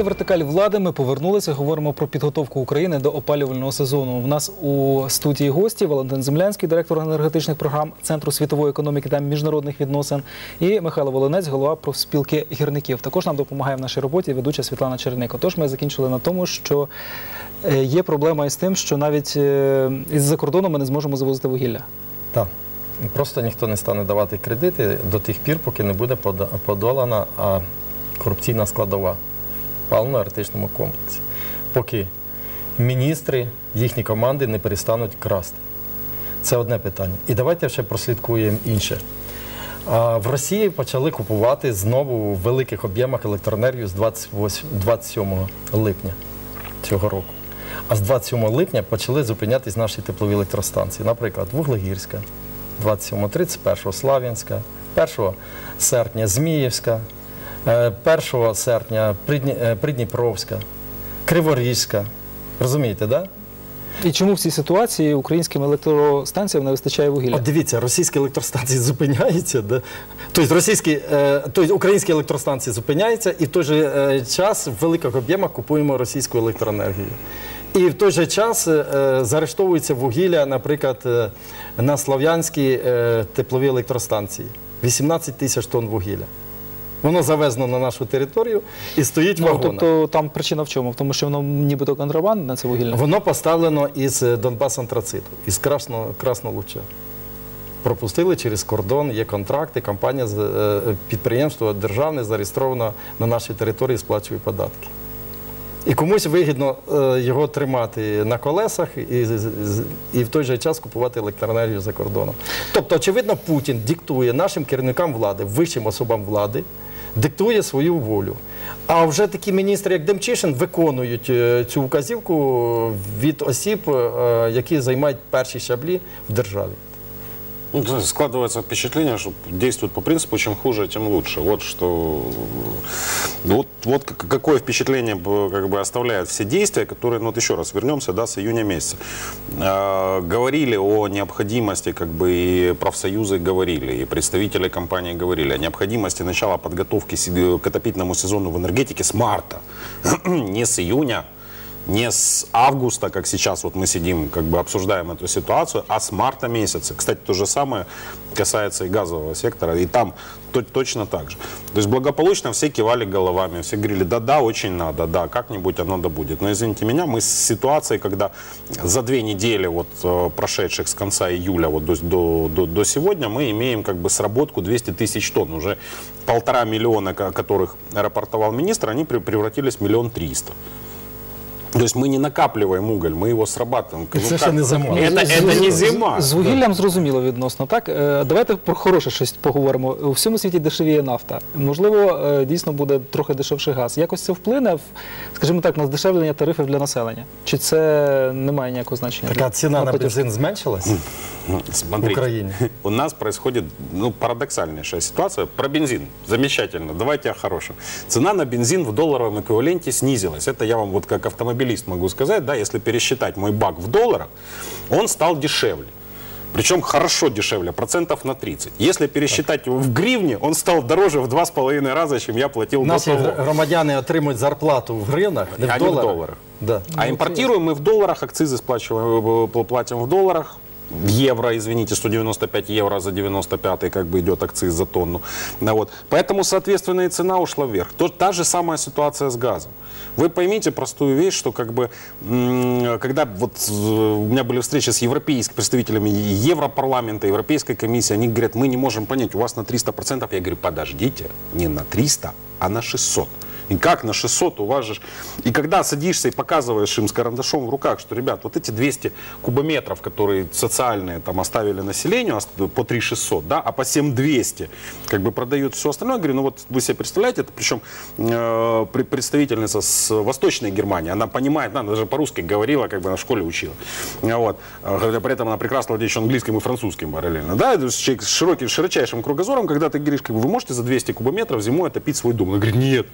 Це «Вертикаль влади». Ми повернулися, говоримо про підготовку України до опалювального сезону. У нас у студії гості Валентин Землянський, директор енергетичних програм Центру світової економіки та міжнародних відносин, і Михайло Волинець, голова профспілки гірників. Також нам допомагає в нашій роботі ведуча Світлана Черник. Отож, ми закінчили на тому, що є проблема із тим, що навіть із-за кордону ми не зможемо завозити вугілля. Так. Просто ніхто не стане давати кредити до тих пір, поки не буде подолана корупційна складова в паливно-енергетичному комплексі. Поки міністри, їхні команди не перестануть красти. Це одне питання. І давайте ще прослідкуємо інше. В Росії почали купувати знову в великих об'ємах електроенергію з 27 липня цього року. А з 27 липня почали зупинятись наші теплові електростанції. Наприклад, Вуглегірська, 27, 31 Слав'янська, 1 серпня Зміївська, 1 серпня Придніпровська, Криворізька. Розумієте, так? І чому в цій ситуації українським електростанціям не вистачає вугілля? От дивіться, російські електростанції зупиняються, да? Тобто українські електростанції зупиняються, і в той же час в великих об'ємах купуємо російську електроенергію. І в той же час заарештовується вугілля, наприклад, на Слов'янській тепловій електростанції. 18 тисяч тонн вугілля. Воно завезено на нашу територію і стоїть в вагонах. Тобто там причина в чому? В тому, що воно нібито контрабандне, це вугілля? Воно поставлено із Донбас-антрациту, із Краснолуччя. Пропустили через кордон, є контракти, компанія, підприємство державне зареєстровано на нашій території, сплачує податки. І комусь вигідно його тримати на колесах і в той же час купувати електроенергію за кордоном. Тобто, очевидно, Путін диктує нашим керівникам влади, вищим особам влади, диктує свою волю. А вже такі міністри, як Демчишин, виконують цю вказівку від осіб, які займають перші щаблі в державі. Ну, складывается впечатление, что действует по принципу «чем хуже, тем лучше». Вот что, вот какое впечатление как бы оставляют все действия, которые, ну вот еще раз вернемся, да, с июня месяца. Говорили о необходимости, как бы и профсоюзы говорили, и представители компании говорили о необходимости начала подготовки к отопительному сезону в энергетике с марта, не с июня, не с августа, как сейчас вот мы сидим, как бы обсуждаем эту ситуацию, а с марта месяца. Кстати, то же самое касается и газового сектора, и там точно так же. То есть благополучно все кивали головами, все говорили, да-да, очень надо, да, как-нибудь оно да будет. Но извините меня, мы с ситуацией, когда за 2 недели вот прошедших с конца июля вот до сегодня мы имеем как бы сработку 200 тысяч тонн. Уже 1,5 миллиона, о которых рапортовал министр, они превратились в 1 300 000. То есть мы не накапливаем уголь, мы его срабатываем. Це ще не зима. Это не зима. З вугіллям зрозуміло відносно, так? Давайте про хороше щось поговоримо. У всьому світі дешевіє нафта. Можливо, дійсно буде трохи дешевший газ. Якось це вплине, скажімо так, на здешевлення тарифів для населення? Чи це не має ніякого значення? Така ціна на бензин зменшилась в Україні? У нас происходит парадоксальнейшая ситуация. Про бензин. Замечательно. Давайте о хорошем. Цена на бензин в долларовом эквиваленте снизилась. Это я вам вот как автомобилист могу сказать, да, если пересчитать мой бак в долларах, он стал дешевле. Причем хорошо дешевле, процентов на 30. Если пересчитать его в гривне, он стал дороже в 2,5 раза, чем я платил до того. Наші громадяни отримують зарплату в гривнах, не в доларах. Да. А импортируем мы в долларах, акцизы платим в долларах. В евро, извините, 195 евро за 95-й как бы идет акциз за тонну. Вот. Поэтому, соответственно, и цена ушла вверх. Та же самая ситуация с газом. Вы поймите простую вещь, что как бы, когда вот у меня были встречи с европейскими представителями Европарламента, Европейской комиссии, они говорят, мы не можем понять, у вас на 300%. Я говорю, подождите, не на 300, а на 600. И как на 600 у вас же... И когда садишься и показываешь им с карандашом в руках, что, ребят, вот эти 200 кубометров, которые социальные там оставили населению по 3600, да, а по 7200 как бы продают все остальное, я говорю, ну вот вы себе представляете, это причем представительница с Восточной Германии, она понимает, она даже по-русски говорила, как бы на школе учила. Вот. При этом она прекрасно владеет еще английским и французским параллельно. Да, человек с широчайшим кругозором, когда ты говоришь, как бы, вы можете за 200 кубометров зимой отопить свой дом. Она говорит, нет.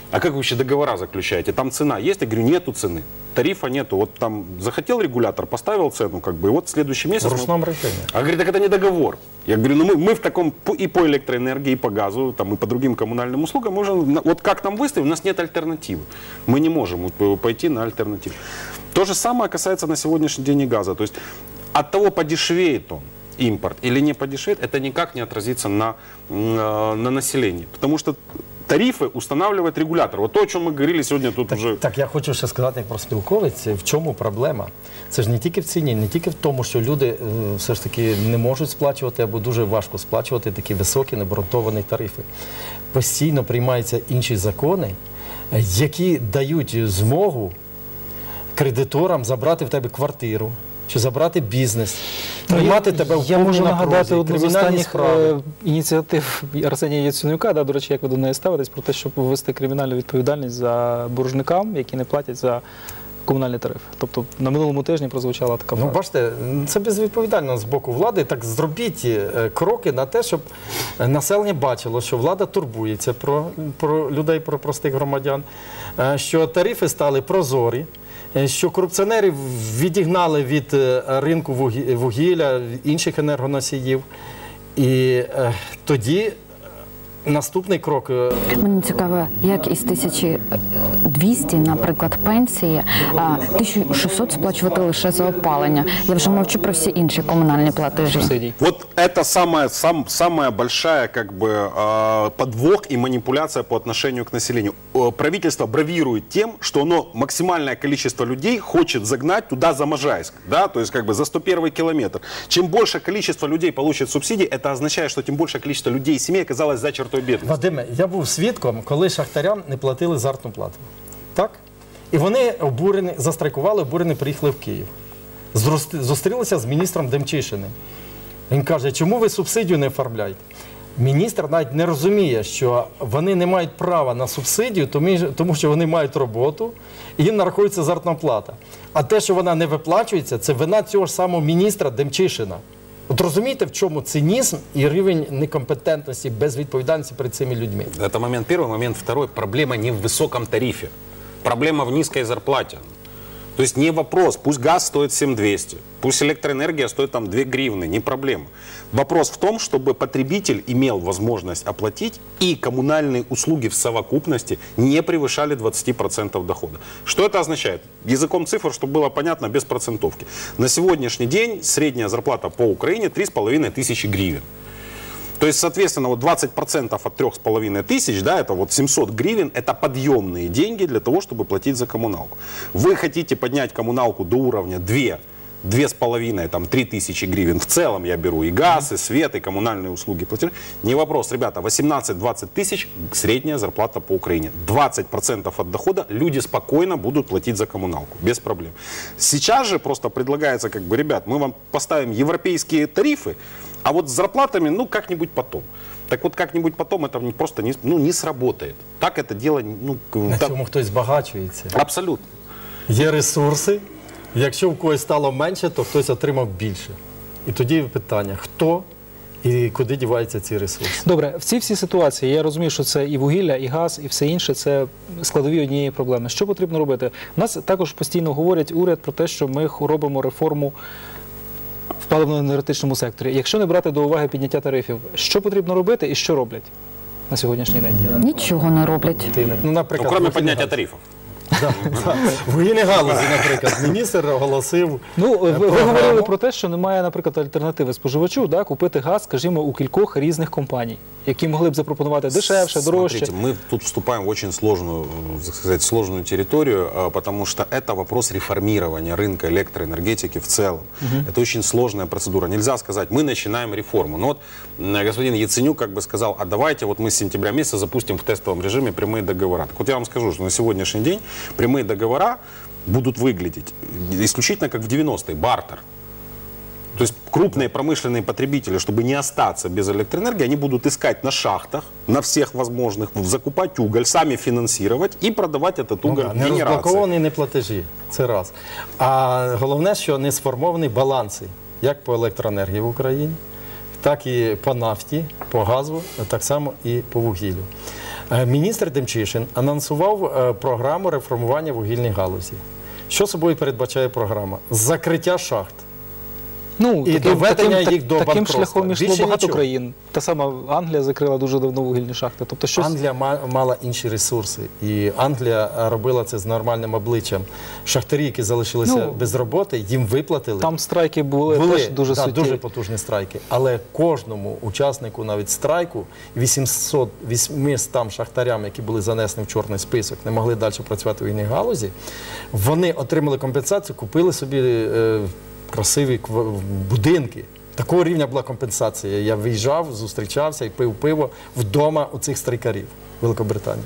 А как вы вообще договора заключаете? Там цена есть? Я говорю, нету цены. Тарифа нету. Вот там захотел регулятор, поставил цену, как бы, и вот в следующий месяц... В ручном режиме. А говорит, так это не договор. Я говорю, ну мы в таком и по электроэнергии, и по газу, там, и по другим коммунальным услугам, мы уже, вот как нам выставим, у нас нет альтернативы. Мы не можем пойти на альтернативу. То же самое касается на сегодняшний день и газа. То есть от того, подешевеет он, импорт или не подешевеет, это никак не отразится на населении. Потому что тарифи устанавливает регулятор. Вот то, о чому ми говорили сьогодні тут уже. Так, я хочу ще сказати як профспілковець, в чому проблема. Це ж не тільки в ціні, не тільки в тому, що люди все ж таки не можуть сплачувати або дуже важко сплачувати такі високі необґрунтовані тарифи. Постійно приймаються інші закони, які дають змогу кредиторам забрати в тебе квартиру, чи забрати бізнес, тримати тебе в Я повній можу нагадати напрузі, одну з кримінальні останніх справи. ініціатив Арсенія Яценюка, до речі, як ви до неї ставитесь, про те, щоб ввести кримінальну відповідальність за боржникам, які не платять за комунальні тарифи. Тобто на минулому тижні прозвучала така Ну, фраза. бачите, це безвідповідально з боку влади. Так зробіть кроки на те, щоб населення бачило, що влада турбується про людей, про простих громадян, що тарифи стали прозорі, що корупціонерів відігнали від ринку вугілля, інших енергоносіїв. І тоді наступний крок. Мені цікаво, як із 1200, наприклад, пенсії, 1600 сплачувати лише за опалення. Я вже мовчу про всі інші комунальні платежі. Субсидій. Вот это самая большая как бы подвох и манипуляция по отношению к населению. Правительство бравирует тем, что оно максимальное количество людей хочет загнать туда за Можайск, да, то есть как бы за 101 километр. Чем больше количество людей получит субсидии, это означает, что тем больше количество людей и семей оказалось за чертой бедности. Вадиме, я був свідком, коли шахтарям не платили заробітну плату. Так? І вони обурені, застрайкували, обурені, приїхали в Київ. Зустрілися з міністром Демчишиним. Він каже, чому ви субсидію не оформляєте? Міністр навіть не розуміє, що вони не мають права на субсидію, тому що вони мають роботу, і їм нарахується заробітна плата. А те, що вона не виплачується, це вина цього ж самого міністра Демчишина. От розумієте, в чому цинізм і рівень некомпетентності, безвідповідальності перед цими людьми? Это момент первый. Момент второй. Проблема не в высоком тарифе. Проблема в низкой зарплате. То есть не вопрос, пусть газ стоит 7200, пусть электроэнергия стоит там 2 гривны, не проблема. Вопрос в том, чтобы потребитель имел возможность оплатить и коммунальные услуги в совокупности не превышали 20% дохода. Что это означает? Языком цифр, чтобы было понятно, без процентовки. На сегодняшний день средняя зарплата по Украине 3500 гривен. То есть, соответственно, вот 20% от 3500, да, это вот 700 гривен, это подъемные деньги для того, чтобы платить за коммуналку. Вы хотите поднять коммуналку до уровня 2,5, там, 3000 гривен. В целом я беру и газ, и свет, и коммунальные услуги. Платежи. Не вопрос, ребята, 18-20 тысяч средняя зарплата по Украине. 20% от дохода люди спокойно будут платить за коммуналку, без проблем. Сейчас же просто предлагается, как бы, ребят, мы вам поставим европейские тарифы, а вот с зарплатами, ну, как-нибудь потом. Так вот, как-нибудь потом это просто не сработает. Так это дело... На цьому хтось збагачується. Абсолютно. Є ресурси. Якщо в когось стало менше, то хтось отримав більше. І тоді питання, хто і куди діваються ці ресурси? Добре, в цій всій ситуації я розумію, що це і вугілля, і газ, і все інше – це складові однієї проблеми. Що потрібно робити? У нас також постійно говорять уряд про те, що ми робимо реформу в паливно-енергетичному секторі. Якщо не брати до уваги підняття тарифів, що потрібно робити і що роблять на сьогоднішній день? Нічого не роблять. Ну, наприклад, Ну, кроме вугільна поднятия галузь. тарифов. В вугільній галузі, наприклад, міністр оголосив Ну, ви програму. говорили про те, що немає, наприклад, альтернативи споживачу, да, купити газ, скажімо, у кількох різних компаній, які могли б запропонувати дешевше, дорожче. Смотрите, мы тут вступаем в очень сложную, так сказать, сложную территорию, потому что это вопрос реформирования рынка электроэнергетики в целом. Это очень сложная процедура. Нельзя сказать, мы начинаем реформу. Но вот господин Яценюк как бы сказал, а давайте вот мы с сентября месяца запустим в тестовом режиме прямые договора. Так вот я вам скажу, что на сегодняшний день прямые договора будут выглядеть исключительно как в 90-е, бартер. То есть крупные промышленные потребители, чтобы не остаться без электроэнергии, они будут искать на шахтах, на всех возможных, закупать уголь, сами финансировать и продавать этот уголь не генерации. розблоковані не платежі, це раз. А головне, що не сформовані баланси, як по електроенергії в Україні, так і по нафті, по газу, так само і по вугіллю. Міністр Демчишин анонсував програму реформування вугільної галузі. Що собою передбачає програма? Закриття шахт. Ну, І доведення їх до таким банкротства. шляхом йшло Більше багато нічого. країн. Та сама Англія закрила дуже давно вугільні шахти. Тобто щось... Англія мала інші ресурси. І Англія робила це з нормальним обличчям. Шахтарі, які залишилися без роботи, їм виплатили. Там страйки були теж дуже суттєві. дуже потужні страйки. Але кожному учаснику навіть страйку, 800 шахтарям, які були занесені в чорний список, не могли далі працювати в вугільній галузі, вони отримали компенсацію, купили собі красиві будинки. Такого рівня була компенсація. Я виїжджав, зустрічався і пив пиво вдома у цих страйкарів Великобританії.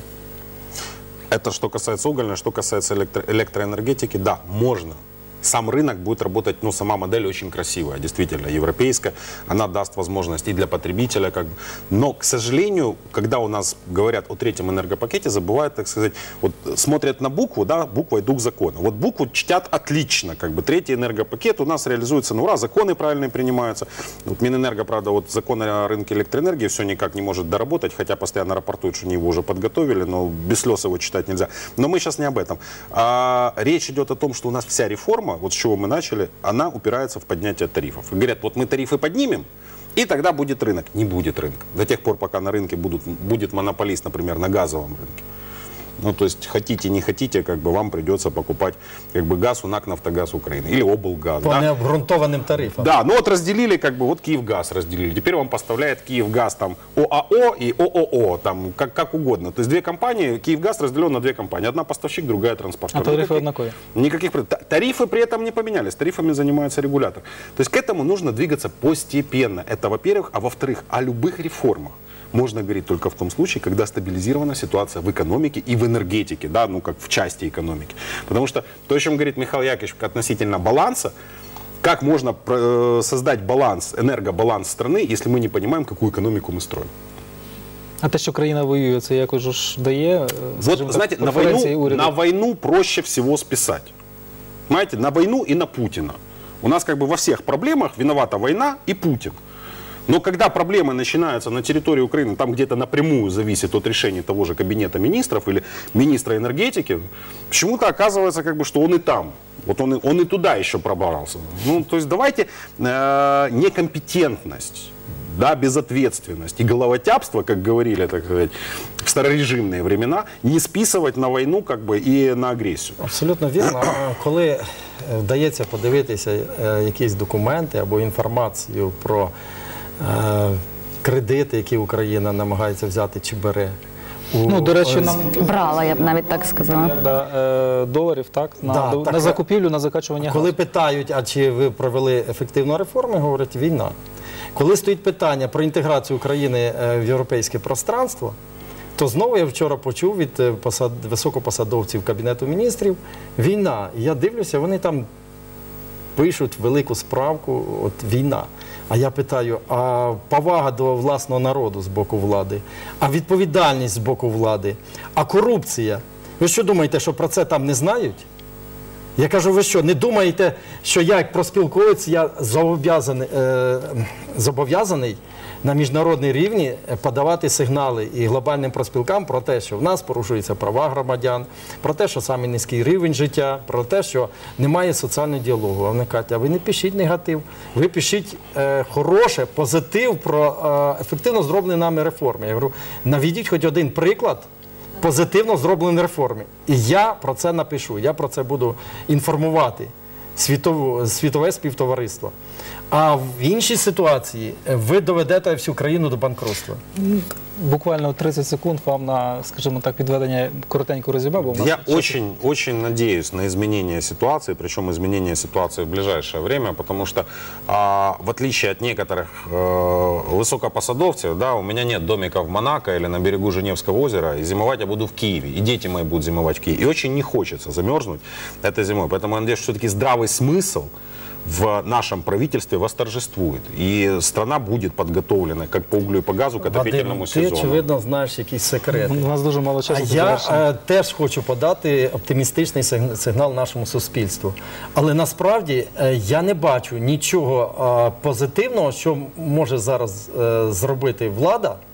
Это что касается угольной, что касается электроэнергетики, да, можно. Сам рынок будет работать, ну, сама модель очень красивая, действительно, европейская. Она даст возможность и для потребителя, как бы. Но, к сожалению, когда у нас говорят о третьем энергопакете, забывают, так сказать, вот смотрят на букву, да, буквой дух закона. Вот букву чтят отлично, как бы. Третий энергопакет у нас реализуется на ура, законы правильные принимаются. Вот Минэнерго, правда, вот закон о рынке электроэнергии все никак не может доработать, хотя постоянно рапортуют, что они его уже подготовили, но без слез его читать нельзя. Но мы сейчас не об этом. Речь идет о том, что у нас вся реформа, вот с чего мы начали, она упирается в поднятие тарифов. И говорят, вот мы тарифы поднимем, и тогда будет рынок. Не будет рынка. До тех пор, пока на рынке будет монополист, например, на газовом рынке. Ну, то есть, хотите, не хотите, как бы вам придется покупать как бы газ у НАК «Нафтогаз Украины» или облгаз. По да? необґрунтованным тарифам. Да, ну вот разделили, как бы, вот Киевгаз разделили. Теперь вам поставляет Киевгаз там ОАО и ООО, там, как угодно. То есть две компании, Киевгаз разделен на две компании. Одна поставщик, другая транспортер. А тарифы одинаковые? Никаких. Тарифы при этом не поменялись. Тарифами занимается регулятор. То есть к этому нужно двигаться постепенно. Это, во-первых. А во-вторых, о любых реформах можно говорить только в том случае, когда стабилизирована ситуация в экономике и в энергетике, да, ну как в части экономики. Потому что то, о чем говорит Михаил Яковлевич относительно баланса, как можно создать баланс, энергобаланс страны, если мы не понимаем, какую экономику мы строим. А те, що країна воює, це якось ж дає, Вот, знаете, на войну проще всего списать. Понимаете, на войну и на Путина. У нас как бы во всех проблемах виновата война и Путин. Но когда проблемы начинаются на территории Украины, там где-то напрямую зависит от решения того же кабинета министров или министра энергетики, почему-то оказывается, как бы, что он и там. Вот он и туда еще пробрался. Ну, то есть давайте некомпетентность, да, безответственность и головотяпство, как говорили, так сказать, в старорежимные времена, не списывать на войну, как бы, и на агрессию. Абсолютно вірно. Коли вдається подивитися якісь документи або інформацію про кредити, які Україна намагається взяти чи бере. Ну, до речі, нам Брала, я б навіть так сказала. доларів, так, на закупівлю, на закачування газу. Коли питають, а чи ви провели ефективну реформу, говорять, війна. Коли стоїть питання про інтеграцію України в європейське пространство, то знову я вчора почув від високопосадовців Кабінету міністрів, війна. І я дивлюся, вони там пишуть велику справку, от війна. А я питаю, а повага до власного народу з боку влади, а відповідальність з боку влади, а корупція? Ви що думаєте, що про це там не знають? Я кажу, ви що, не думаєте, що я як профспілковець, я зобов'язаний на міжнародній рівні подавати сигнали і глобальним профспілкам про те, що в нас порушуються права громадян, про те, що самий низький рівень життя, про те, що немає соціального діалогу. А вони кажуть, а ви не пишіть негатив, ви пишіть хороше, позитив про ефективно зроблені нами реформи. Я говорю, наведіть хоч один приклад позитивно зробленої реформи. І я про це напишу, я про це буду інформувати світове співтовариство. А в іншій ситуації ви доведете всю країну до банкротства. Буквально 30 секунд вам на, скажімо так, підведення коротенького резюме. Бо я очень надеюсь на изменение ситуации, причем изменение ситуации в ближайшее время, потому что, в отличие от некоторых высокопосадовцев, да, у меня нет домика в Монако или на берегу Женевского озера, и зимовать я буду в Киеве, и дети мои будут зимовать в Киеве. И очень не хочется замерзнуть этой зимой, поэтому я надеюсь, что все-таки здравый смысл в нашем правительстве восторжествует. И страна будет подготовлена как по углю и по газу к отопительному сезону. Ти, очевидно, знаєш якісь секрети. У нас дуже мало часу. А я теж хочу подати оптимістичний сигнал нашому суспільству. Але насправді я не бачу нічого позитивного, що може зараз зробити влада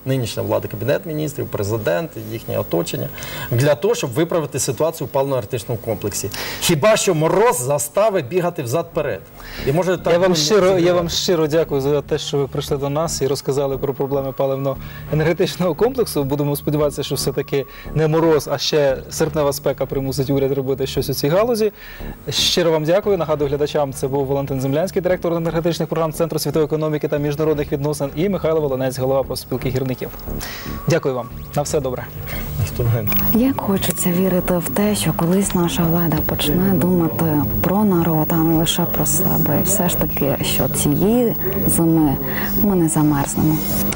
нинішня влада, Кабінет міністрів, президент, їхнє оточення, для того, щоб виправити ситуацію в паливно-енергетичному комплексі. Хіба що мороз заставить бігати взад-перед. І може так Я вам щиро дякую за те, що ви прийшли до нас і розказали про проблеми паливно-енергетичного комплексу. Будемо сподіватися, що все-таки не мороз, а ще серпнева спека примусить уряд робити щось у цій галузі. Щиро вам дякую. Нагадую глядачам, це був Валентин Землянський, директор енергетичних програм Центру світової економіки та міжнародних відносин, і Михайло Волинець, голова профспілки гірників. Дякую вам. На все добре. Як хочеться вірити в те, що колись наша влада почне думати про народ, а не лише про себе. І все ж таки, що цієї зими ми не замерзнемо.